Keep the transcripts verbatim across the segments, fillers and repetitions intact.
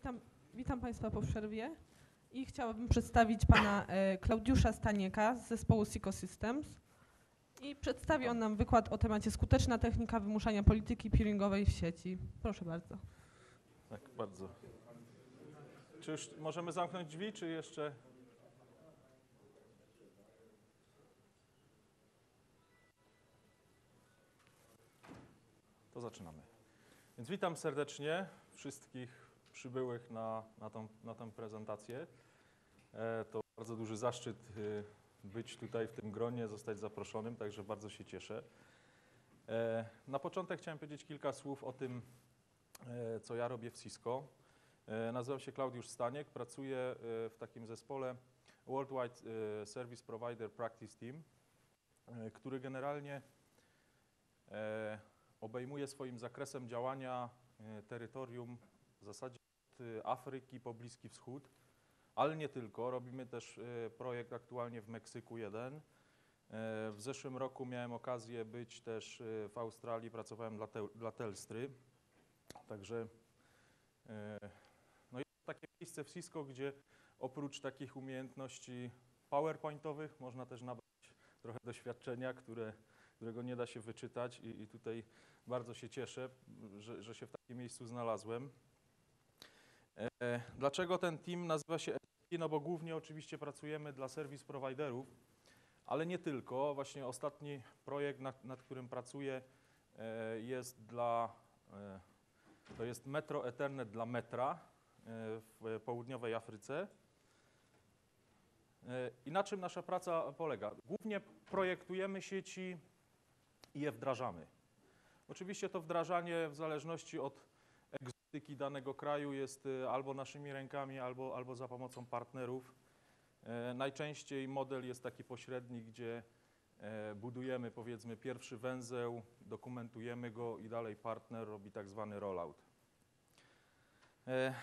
Witam, witam Państwa po przerwie i chciałabym przedstawić Pana e, Klaudiusza Stanieka z zespołu Seco Systems i przedstawi on nam wykład o temacie skuteczna technika wymuszania polityki peeringowej w sieci. Proszę bardzo. Tak, bardzo. Czy już możemy zamknąć drzwi, czy jeszcze? To zaczynamy. Więc witam serdecznie wszystkich przybyłych na, na, tą, na tę prezentację. E, to bardzo duży zaszczyt y, być tutaj w tym gronie, zostać zaproszonym, także bardzo się cieszę. E, na początek chciałem powiedzieć kilka słów o tym, e, co ja robię w Cisco. E, nazywam się Klaudiusz Staniek, pracuję e, w takim zespole Worldwide e, Service Provider Practice Team, e, który generalnie e, obejmuje swoim zakresem działania e, terytorium w zasadzie od Afryki po Bliski Wschód, ale nie tylko. Robimy też e, projekt aktualnie w Meksyku jeden. E, w zeszłym roku miałem okazję być też e, w Australii, pracowałem dla, te, dla Telstry. Także e, no jest takie miejsce w Cisco, gdzie oprócz takich umiejętności PowerPointowych można też nabrać trochę doświadczenia, które, którego nie da się wyczytać i, i tutaj bardzo się cieszę, że, że się w takim miejscu znalazłem. E, dlaczego ten team nazywa się S P? No bo głównie oczywiście pracujemy dla service providerów, ale nie tylko. Właśnie ostatni projekt, nad, nad którym pracuję, e, jest dla, e, to jest Metro Ethernet dla Metra e, w południowej Afryce. E, I na czym nasza praca polega? Głównie projektujemy sieci i je wdrażamy. Oczywiście to wdrażanie w zależności od egzotyki danego kraju jest albo naszymi rękami, albo, albo za pomocą partnerów. E, najczęściej model jest taki pośredni, gdzie e, budujemy powiedzmy pierwszy węzeł, dokumentujemy go i dalej partner robi tak zwany rollout. E,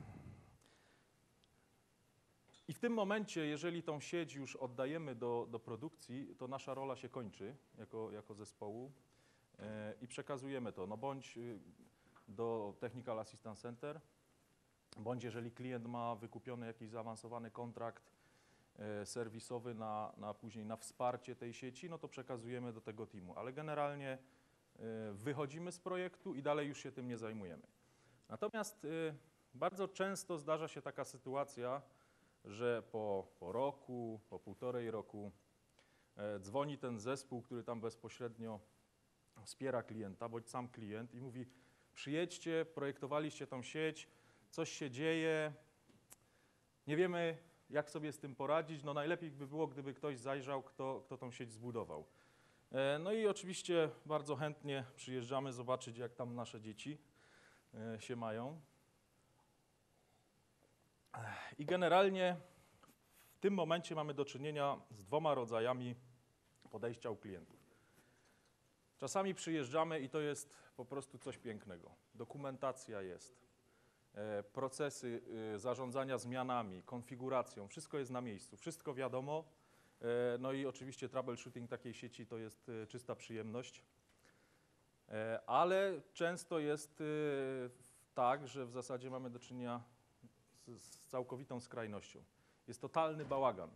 I w tym momencie, jeżeli tą sieć już oddajemy do, do produkcji, to nasza rola się kończy jako, jako zespołu e, i przekazujemy to, no bądź do Technical Assistance Center, bądź jeżeli klient ma wykupiony jakiś zaawansowany kontrakt e, serwisowy na, na później na wsparcie tej sieci, no to przekazujemy do tego teamu, ale generalnie e, wychodzimy z projektu i dalej już się tym nie zajmujemy. Natomiast e, bardzo często zdarza się taka sytuacja, że po, po roku, po półtorej roku e, dzwoni ten zespół, który tam bezpośrednio wspiera klienta, bądź sam klient i mówi: przyjedźcie, projektowaliście tą sieć, coś się dzieje, nie wiemy, jak sobie z tym poradzić, no najlepiej by było, gdyby ktoś zajrzał, kto, kto tą sieć zbudował. E, no i oczywiście bardzo chętnie przyjeżdżamy zobaczyć, jak tam nasze dzieci e, się mają. I generalnie w tym momencie mamy do czynienia z dwoma rodzajami podejścia u klientów. Czasami przyjeżdżamy i to jest po prostu coś pięknego. Dokumentacja jest, e, procesy e, zarządzania zmianami, konfiguracją, wszystko jest na miejscu, wszystko wiadomo. E, no i oczywiście troubleshooting takiej sieci to jest e, czysta przyjemność. E, ale często jest e, tak, że w zasadzie mamy do czynienia z, z całkowitą skrajnością. Jest totalny bałagan.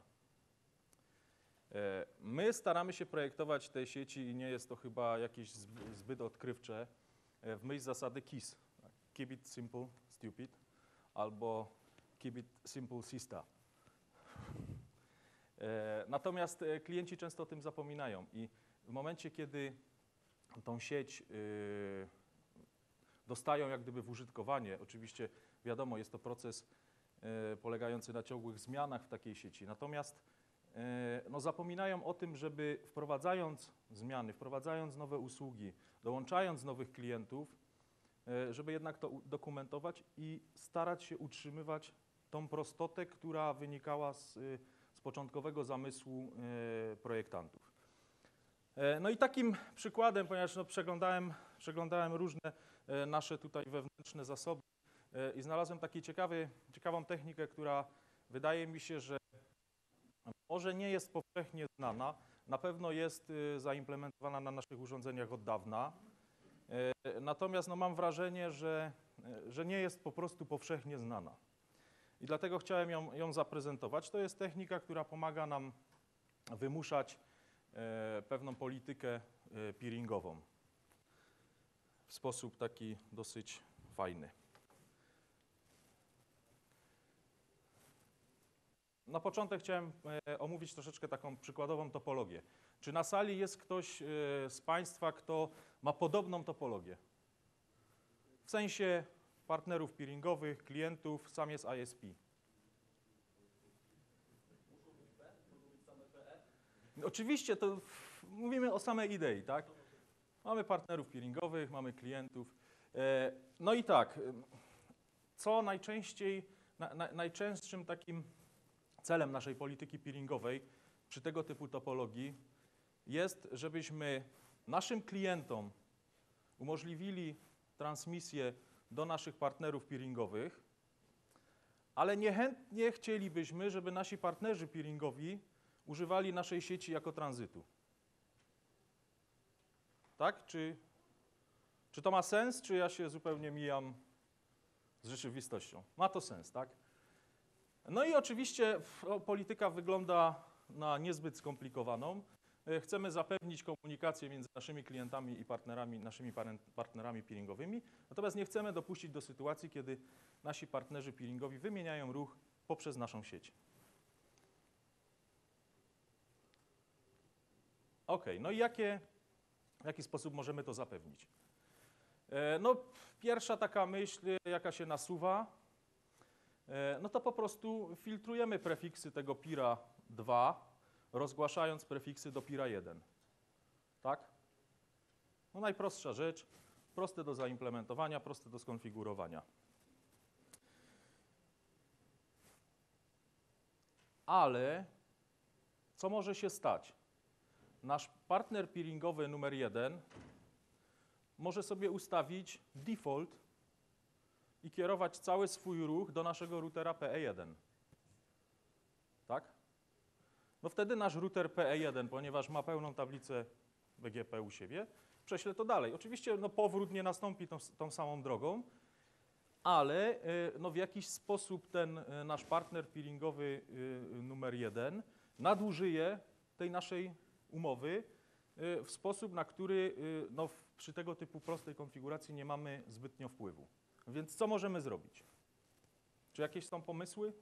My staramy się projektować te sieci i nie jest to chyba jakieś zbyt odkrywcze w myśl zasady KISS. Keep it simple, stupid, albo keep it simple, sista. Natomiast klienci często o tym zapominają i w momencie, kiedy tą sieć dostają jak gdyby w użytkowanie, oczywiście wiadomo, jest to proces polegający na ciągłych zmianach w takiej sieci, natomiast no, zapominają o tym, żeby wprowadzając zmiany, wprowadzając nowe usługi, dołączając nowych klientów, żeby jednak to dokumentować i starać się utrzymywać tą prostotę, która wynikała z, z początkowego zamysłu projektantów. No i takim przykładem, ponieważ no, przeglądałem, przeglądałem różne nasze tutaj wewnętrzne zasoby i znalazłem taką ciekawy, ciekawą technikę, która wydaje mi się, że może nie jest powszechnie znana, na pewno jest zaimplementowana na naszych urządzeniach od dawna. Natomiast no, mam wrażenie, że e, że nie jest po prostu powszechnie znana. I dlatego chciałem ją, ją zaprezentować. To jest technika, która pomaga nam wymuszać e, pewną politykę e, peeringową w sposób taki dosyć fajny. Na początek chciałem e, omówić troszeczkę taką przykładową topologię. Czy na sali jest ktoś e, z Państwa, kto ma podobną topologię? W sensie partnerów peeringowych, klientów, sam jest I S P. Oczywiście to mówimy o samej idei, tak? Mamy partnerów peeringowych, mamy klientów. E, no i tak, co najczęściej, na, na, najczęstszym takim celem naszej polityki peeringowej przy tego typu topologii jest, żebyśmy naszym klientom umożliwili transmisję do naszych partnerów peeringowych, ale niechętnie chcielibyśmy, żeby nasi partnerzy peeringowi używali naszej sieci jako tranzytu. Tak? Czy, czy to ma sens, czy ja się zupełnie mijam z rzeczywistością? Ma to sens, tak? No i oczywiście o, polityka wygląda na niezbyt skomplikowaną. Chcemy zapewnić komunikację między naszymi klientami i partnerami, naszymi partnerami peeringowymi, natomiast nie chcemy dopuścić do sytuacji, kiedy nasi partnerzy peeringowi wymieniają ruch poprzez naszą sieć. OK, no i jakie, w jaki sposób możemy to zapewnić? E, no, pierwsza taka myśl, jaka się nasuwa, e, no to po prostu filtrujemy prefiksy tego peera dwa, rozgłaszając prefiksy do peera jeden. Tak? No najprostsza rzecz, proste do zaimplementowania, proste do skonfigurowania. Ale co może się stać? Nasz partner peeringowy numer jeden może sobie ustawić default i kierować cały swój ruch do naszego routera P E jeden. Tak? No wtedy nasz router P E jeden, ponieważ ma pełną tablicę B G P u siebie, prześle to dalej. Oczywiście no, powrót nie nastąpi tą, tą samą drogą, ale no, w jakiś sposób ten nasz partner peeringowy numer jeden nadużyje tej naszej umowy w sposób, na który no, przy tego typu prostej konfiguracji nie mamy zbytnio wpływu. Więc co możemy zrobić? Czy jakieś są pomysły?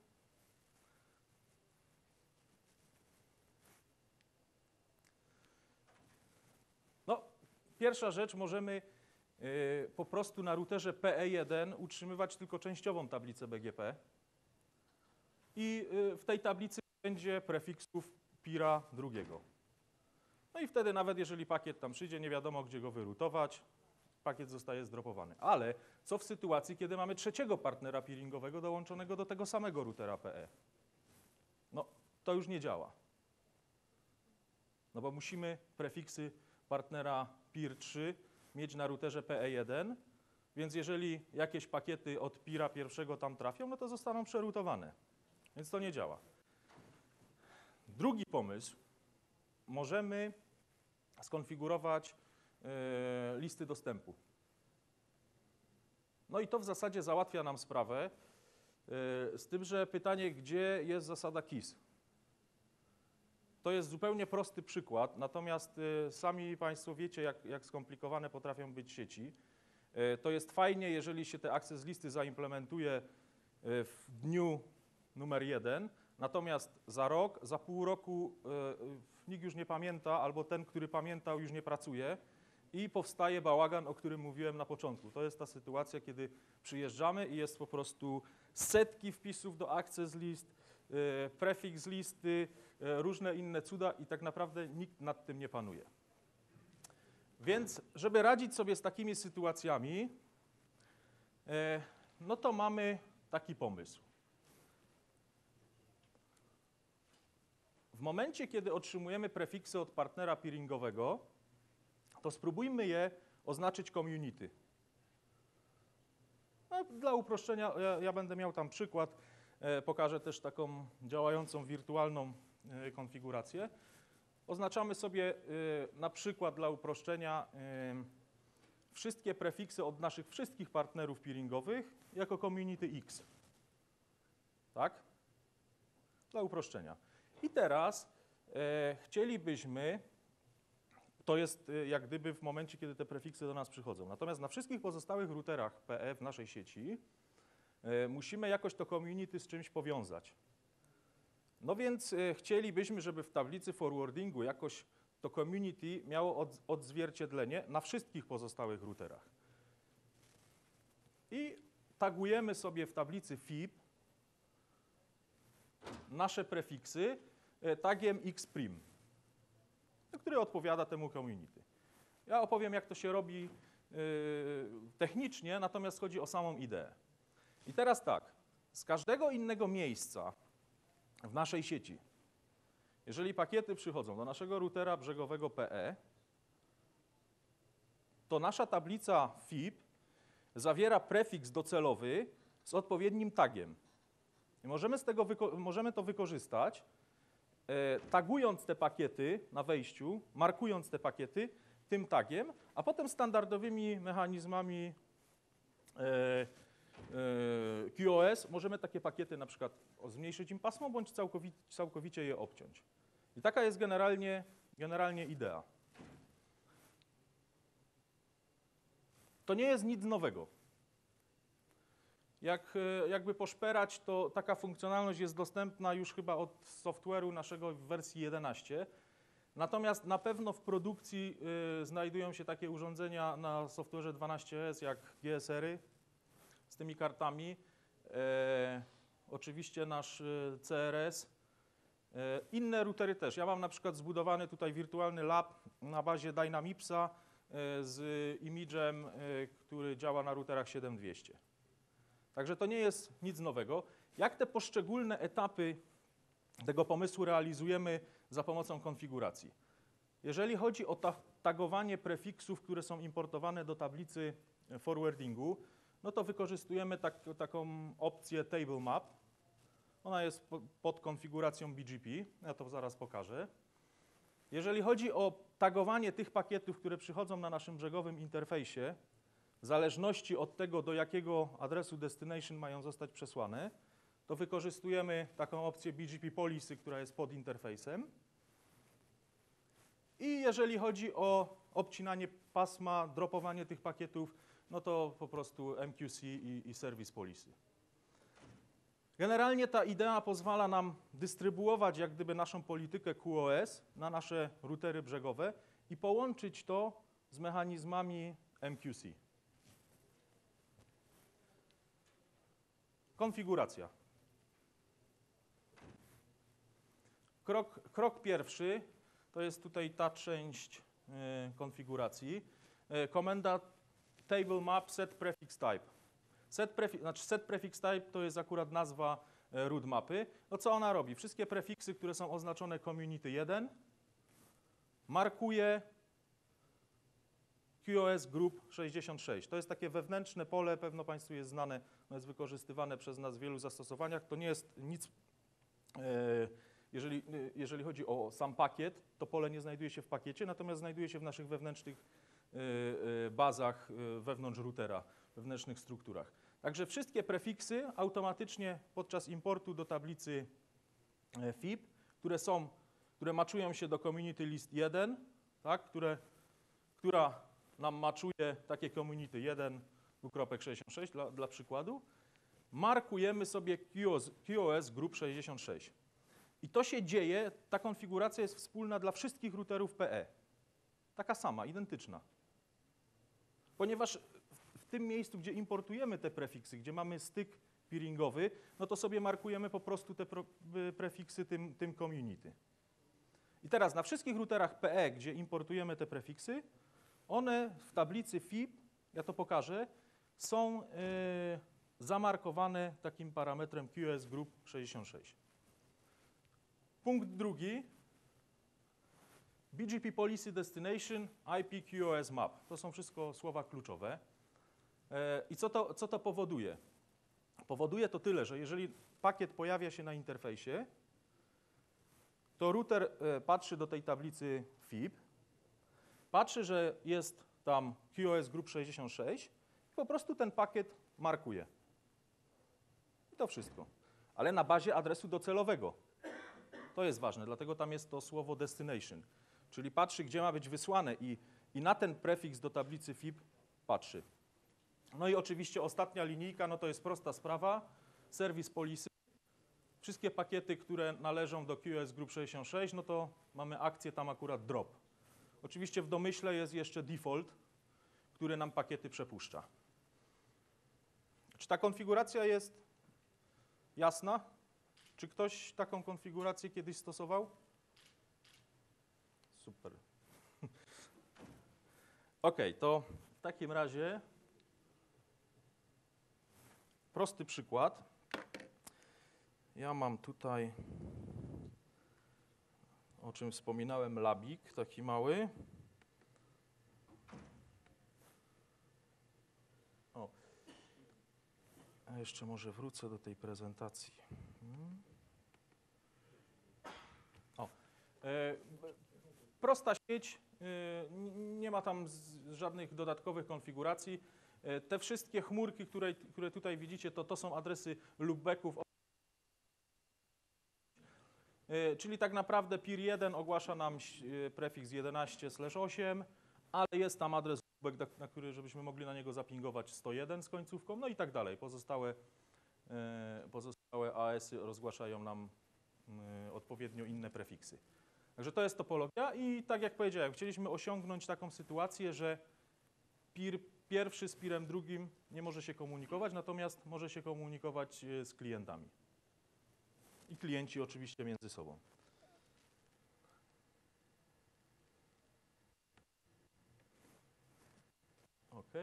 No, pierwsza rzecz, możemy y, po prostu na routerze P E jeden utrzymywać tylko częściową tablicę B G P i y, w tej tablicy będzie prefiksów peera drugiego. No i wtedy nawet jeżeli pakiet tam przyjdzie, nie wiadomo gdzie go wyrutować, pakiet zostaje zdropowany. Ale co w sytuacji, kiedy mamy trzeciego partnera peeringowego dołączonego do tego samego routera P E? No, to już nie działa. No bo musimy prefiksy partnera peer trzy mieć na routerze P E jeden, więc jeżeli jakieś pakiety od peera pierwszego tam trafią, no to zostaną przerutowane. Więc to nie działa. Drugi pomysł. Możemy skonfigurować y, listy dostępu. No i to w zasadzie załatwia nam sprawę, y, z tym, że pytanie, gdzie jest zasada KISS? To jest zupełnie prosty przykład, natomiast y, sami Państwo wiecie, jak, jak skomplikowane potrafią być sieci. Y, to jest fajnie, jeżeli się te access listy zaimplementuje y, w dniu numer jeden, natomiast za rok, za pół roku y, nikt już nie pamięta, albo ten, który pamiętał, już nie pracuje i powstaje bałagan, o którym mówiłem na początku. To jest ta sytuacja, kiedy przyjeżdżamy i jest po prostu setki wpisów do access list, y, prefiks listy, y, różne inne cuda i tak naprawdę nikt nad tym nie panuje. Więc, żeby radzić sobie z takimi sytuacjami, y, no to mamy taki pomysł. W momencie, kiedy otrzymujemy prefiksy od partnera peeringowego, to spróbujmy je oznaczyć community. No, dla uproszczenia, ja, ja będę miał tam przykład, e, pokażę też taką działającą wirtualną e, konfigurację. Oznaczamy sobie e, na przykład dla uproszczenia e, wszystkie prefiksy od naszych wszystkich partnerów peeringowych jako community X. Tak? Dla uproszczenia. I teraz e, chcielibyśmy, to jest e, jak gdyby w momencie, kiedy te prefiksy do nas przychodzą. Natomiast na wszystkich pozostałych routerach P E w naszej sieci e, musimy jakoś to community z czymś powiązać. No więc e, chcielibyśmy, żeby w tablicy forwardingu jakoś to community miało od, odzwierciedlenie na wszystkich pozostałych routerach. I tagujemy sobie w tablicy F I P nasze prefiksy tagiem xprim, który odpowiada temu community. Ja opowiem, jak to się robi yy, technicznie, natomiast chodzi o samą ideę. I teraz tak, z każdego innego miejsca w naszej sieci, jeżeli pakiety przychodzą do naszego routera brzegowego P E, to nasza tablica F I P zawiera prefiks docelowy z odpowiednim tagiem. I możemy, z tego możemy to wykorzystać, e, tagując te pakiety na wejściu, markując te pakiety tym tagiem, a potem standardowymi mechanizmami e, e, Q o S możemy takie pakiety na przykład zmniejszyć im pasmo, bądź całkowicie, całkowicie je obciąć. I taka jest generalnie, generalnie idea. To nie jest nic nowego. Jak jakby poszperać, to taka funkcjonalność jest dostępna już chyba od software'u naszego w wersji jedenaście. Natomiast na pewno w produkcji y, znajdują się takie urządzenia na software'ze dwanaście S jak G S R-y z tymi kartami. E, oczywiście nasz y, C R S. E, inne routery też. Ja mam na przykład zbudowany tutaj wirtualny lab na bazie Dynamipsa y, z imidżem, y, który działa na routerach siedem dwieście. Także to nie jest nic nowego. Jak te poszczególne etapy tego pomysłu realizujemy za pomocą konfiguracji? Jeżeli chodzi o ta tagowanie prefiksów, które są importowane do tablicy forwardingu, no to wykorzystujemy tak, taką opcję table map. Ona jest po, pod konfiguracją B G P. Ja to zaraz pokażę. Jeżeli chodzi o tagowanie tych pakietów, które przychodzą na naszym brzegowym interfejsie, w zależności od tego, do jakiego adresu destination mają zostać przesłane, to wykorzystujemy taką opcję B G P Policy, która jest pod interfejsem. I jeżeli chodzi o obcinanie pasma, dropowanie tych pakietów, no to po prostu M Q C i, i Service Policy. Generalnie ta idea pozwala nam dystrybuować jak gdyby naszą politykę Q o S na nasze routery brzegowe i połączyć to z mechanizmami M Q C. Konfiguracja. Krok, krok pierwszy to jest tutaj ta część y, konfiguracji. Y, komenda table map set prefix type. Set, prefi znaczy set prefix type to jest akurat nazwa y, root mapy. No co ona robi? Wszystkie prefiksy, które są oznaczone community jeden, markuje Q o S group sześćdziesiąt sześć. To jest takie wewnętrzne pole, pewno Państwu jest znane, ono jest wykorzystywane przez nas w wielu zastosowaniach. To nie jest nic, e, jeżeli, jeżeli chodzi o sam pakiet, to pole nie znajduje się w pakiecie, natomiast znajduje się w naszych wewnętrznych e, e, bazach e, wewnątrz routera, wewnętrznych strukturach. Także wszystkie prefiksy automatycznie podczas importu do tablicy F I P, które są, które maczują się do community list jeden, tak, które, która nam maczuje takie community jeden dwukropek sześćdziesiąt sześć dla, dla przykładu, markujemy sobie Q o S group sześćdziesiąt sześć. I to się dzieje, ta konfiguracja jest wspólna dla wszystkich routerów P E. Taka sama, identyczna. Ponieważ w tym miejscu, gdzie importujemy te prefiksy, gdzie mamy styk peeringowy, no to sobie markujemy po prostu te prefiksy tym, tym community. I teraz na wszystkich routerach P E, gdzie importujemy te prefiksy, one w tablicy F I P, ja to pokażę, są y, zamarkowane takim parametrem Q o S group sześćdziesiąt sześć. Punkt drugi. B G P Policy Destination I P Q o S Map. To są wszystko słowa kluczowe. E, I co to, co to powoduje? Powoduje to tyle, że jeżeli pakiet pojawia się na interfejsie, to router e, patrzy do tej tablicy F I P, patrzy, że jest tam Q o S Group sześćdziesiąt sześć i po prostu ten pakiet markuje. I to wszystko. Ale na bazie adresu docelowego. To jest ważne, dlatego tam jest to słowo destination. Czyli patrzy, gdzie ma być wysłane i, i na ten prefiks do tablicy F I B patrzy. No i oczywiście ostatnia linijka, no to jest prosta sprawa. Service policy. Wszystkie pakiety, które należą do Q o S Group sześćdziesiąt sześć, no to mamy akcję tam akurat drop. Oczywiście w domyśle jest jeszcze default, który nam pakiety przepuszcza. Czy ta konfiguracja jest jasna? Czy ktoś taką konfigurację kiedyś stosował? Super. OK, to w takim razie prosty przykład. Ja mam tutaj, o czym wspominałem, labik taki mały. O. A jeszcze może wrócę do tej prezentacji. Hmm. O. E, prosta sieć, e, nie ma tam z, żadnych dodatkowych konfiguracji. E, te wszystkie chmurki, które, które tutaj widzicie, to, to są adresy loopbacków. Czyli tak naprawdę peer jeden ogłasza nam prefiks jedenaście slash osiem, ale jest tam adres loopback, na który, żebyśmy mogli na niego zapingować sto jeden z końcówką, no i tak dalej. Pozostałe, pozostałe A S y rozgłaszają nam odpowiednio inne prefiksy. Także to jest topologia i tak jak powiedziałem, chcieliśmy osiągnąć taką sytuację, że peer pierwszy z peerem drugim nie może się komunikować, natomiast może się komunikować z klientami. I klienci oczywiście między sobą. OK.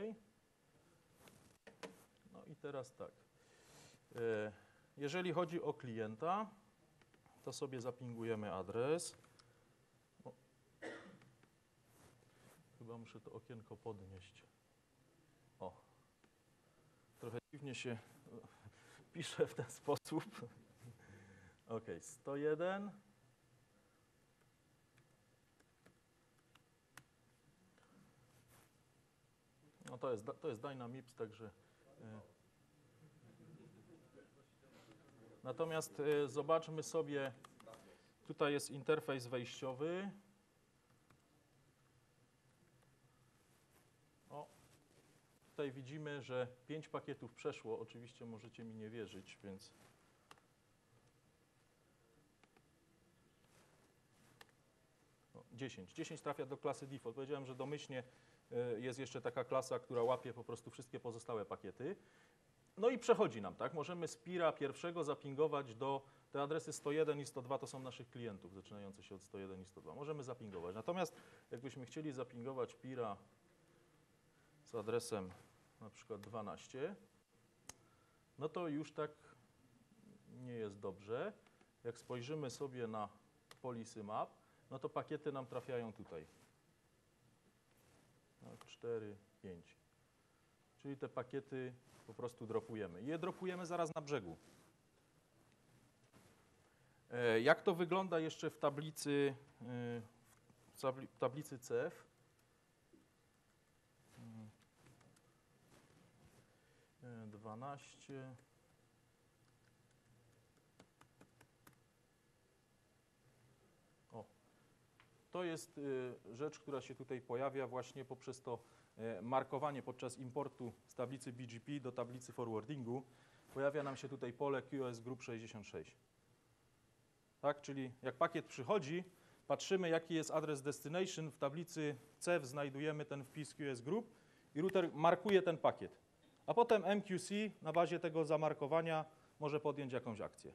No i teraz tak. Jeżeli chodzi o klienta, to sobie zapingujemy adres. O. Chyba muszę to okienko podnieść. O. Trochę dziwnie się pisze w ten sposób. OK, sto jeden. No to jest, to jest Dynamips, także. Y. Natomiast y, zobaczmy sobie, tutaj jest interfejs wejściowy. O, tutaj widzimy, że pięć pakietów przeszło. Oczywiście możecie mi nie wierzyć, więc. dziesięć. dziesięć trafia do klasy default. Powiedziałem, że domyślnie jest jeszcze taka klasa, która łapie po prostu wszystkie pozostałe pakiety. No i przechodzi nam, tak? Możemy z peera pierwszego zapingować do, te adresy sto jeden i sto dwa to są naszych klientów, zaczynające się od sto jeden i sto dwa. Możemy zapingować. Natomiast jakbyśmy chcieli zapingować peera z adresem na przykład dwanaście, no to już tak nie jest dobrze. Jak spojrzymy sobie na policy map, no to pakiety nam trafiają tutaj. No, cztery, pięć. Czyli te pakiety po prostu dropujemy. I je dropujemy zaraz na brzegu. E, jak to wygląda jeszcze w tablicy, e, w tabli, tablicy C F? E, dwanaście. To jest rzecz, która się tutaj pojawia właśnie poprzez to markowanie podczas importu z tablicy B G P do tablicy forwardingu. Pojawia nam się tutaj pole Q o S Group sześćdziesiąt sześć. Tak, czyli jak pakiet przychodzi, patrzymy jaki jest adres destination, w tablicy C F znajdujemy ten wpis Q o S Group i router markuje ten pakiet. A potem M Q C na bazie tego zamarkowania może podjąć jakąś akcję.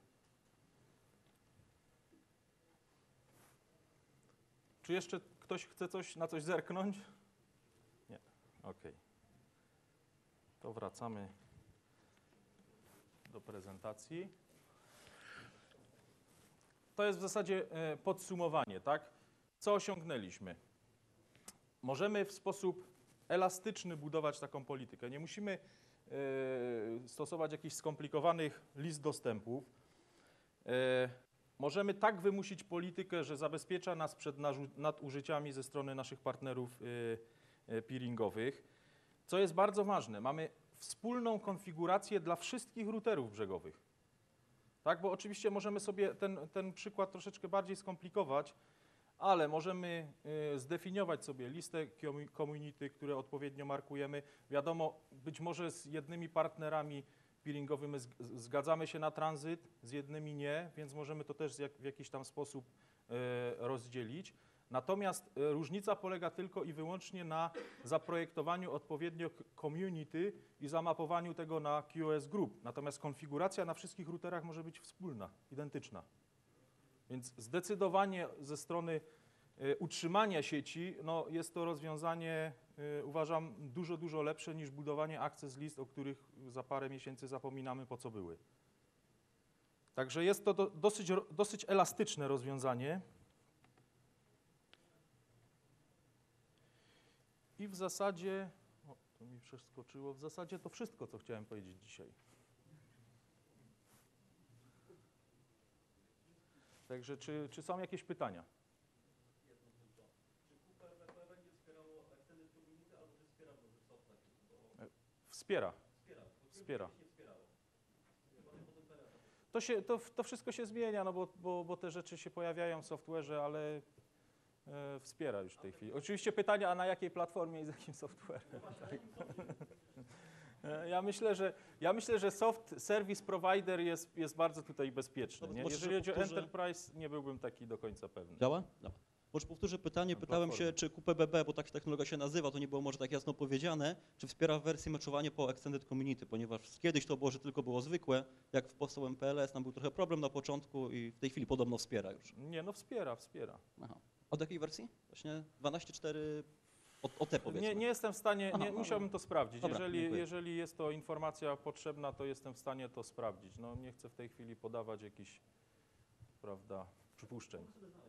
Czy jeszcze ktoś chce coś, na coś zerknąć? Nie. OK. To wracamy do prezentacji. To jest w zasadzie podsumowanie, tak? Co osiągnęliśmy? Możemy w sposób elastyczny budować taką politykę. Nie musimy stosować jakichś skomplikowanych list dostępów. Możemy tak wymusić politykę, że zabezpiecza nas przed nadużyciami ze strony naszych partnerów e, peeringowych. Co jest bardzo ważne, mamy wspólną konfigurację dla wszystkich routerów brzegowych. Tak, bo oczywiście możemy sobie ten, ten przykład troszeczkę bardziej skomplikować, ale możemy y, zdefiniować sobie listę community, które odpowiednio markujemy. Wiadomo, być może z jednymi partnerami peeringowymi zgadzamy się na tranzyt, z jednymi nie, więc możemy to też w jakiś tam sposób y, rozdzielić. Natomiast y, różnica polega tylko i wyłącznie na zaprojektowaniu odpowiednio community i zamapowaniu tego na Q o S Group. Natomiast konfiguracja na wszystkich routerach może być wspólna, identyczna. Więc zdecydowanie ze strony y, utrzymania sieci no, jest to rozwiązanie, y, uważam, dużo, dużo lepsze niż budowanie access list, o których za parę miesięcy zapominamy, po co były. Także jest to do, dosyć, dosyć elastyczne rozwiązanie. I w zasadzie, o, to mi przeskoczyło, w zasadzie to wszystko, co chciałem powiedzieć dzisiaj. Także czy, czy są jakieś pytania? Jedno tylko. Czy Q P B P będzie wspierało Extended Community, albo czy wspiera Microsoft taki? Bo Wspiera. wspiera. Bo Wspiera. kiedyś nie wspierało. Chyba nie potem teraz. To, się, to, to wszystko się zmienia, no bo, bo, bo te rzeczy się pojawiają w software'ze, ale e, wspiera już w tej chwili. Oczywiście pytania, a na jakiej platformie i z jakim software'em? Tak. Ja myślę, że, ja myślę, że soft service provider jest, jest bardzo tutaj bezpieczny. Nie? Może Jeżeli chodzi o powtórzę- Enterprise, nie byłbym taki do końca pewny. Działa? Działa. Może powtórzę pytanie, Na pytałem platformie. się, czy Q P B B, bo tak technologia się nazywa, to nie było może tak jasno powiedziane, czy wspiera w wersji meczowanie po Extended Community, ponieważ kiedyś to było, że tylko było zwykłe, jak w powstał M P L S, tam był trochę problem na początku i w tej chwili podobno wspiera już. Nie, no wspiera, wspiera. Aha. Od jakiej wersji? Właśnie dwanaście cztery o, o te powiedzmy. Nie, nie jestem w stanie, Aha, nie, no, musiałbym to sprawdzić. Dobra, jeżeli, dziękuję. jeżeli jest to informacja potrzebna, to jestem w stanie to sprawdzić. No, nie chcę w tej chwili podawać jakichś, prawda, przypuszczeń.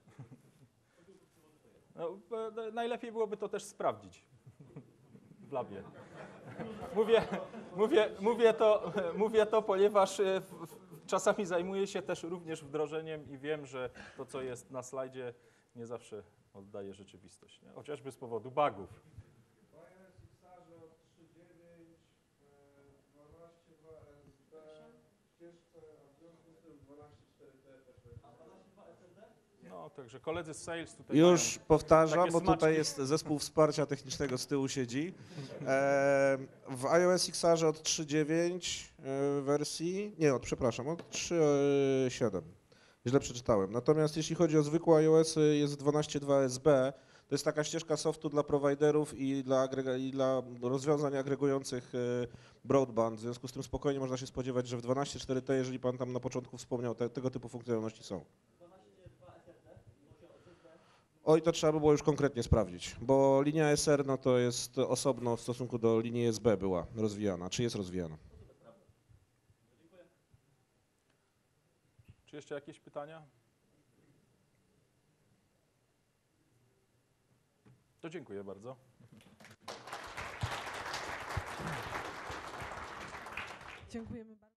No, e, najlepiej byłoby to też sprawdzić w labie. Mówię, mówię, mówię, to, mówię to, ponieważ e, w, w, czasami zajmuję się też również wdrożeniem i wiem, że to, co jest na slajdzie, nie zawsze oddaje rzeczywistość. Nie? Chociażby z powodu bugów. W iOS-Xarze od trzy dziewięć, dwanaście dwa S B, ścieżce, a w związku z tym dwanaście cztery T też będzie. No, także koledzy z Sales tutaj Już mają powtarzam, takie bo tutaj smaczki. jest zespół wsparcia technicznego z tyłu siedzi. E, w iOS-Xarze od trzy dziewięć e, wersji, nie, od, przepraszam, od trzy siedem. Źle przeczytałem. Natomiast jeśli chodzi o zwykłe iOS, jest dwanaście dwa S B. To jest taka ścieżka softu dla prowajderów i dla, agrega- i dla rozwiązań agregujących e, broadband. W związku z tym spokojnie można się spodziewać, że w dwanaście cztery T, jeżeli pan tam na początku wspomniał, te, tego typu funkcjonalności są. Oj, to trzeba by było już konkretnie sprawdzić, bo linia S R no to jest osobno w stosunku do linii S B była rozwijana, czy jest rozwijana. Czy jeszcze jakieś pytania? To dziękuję bardzo. Dziękujemy bardzo.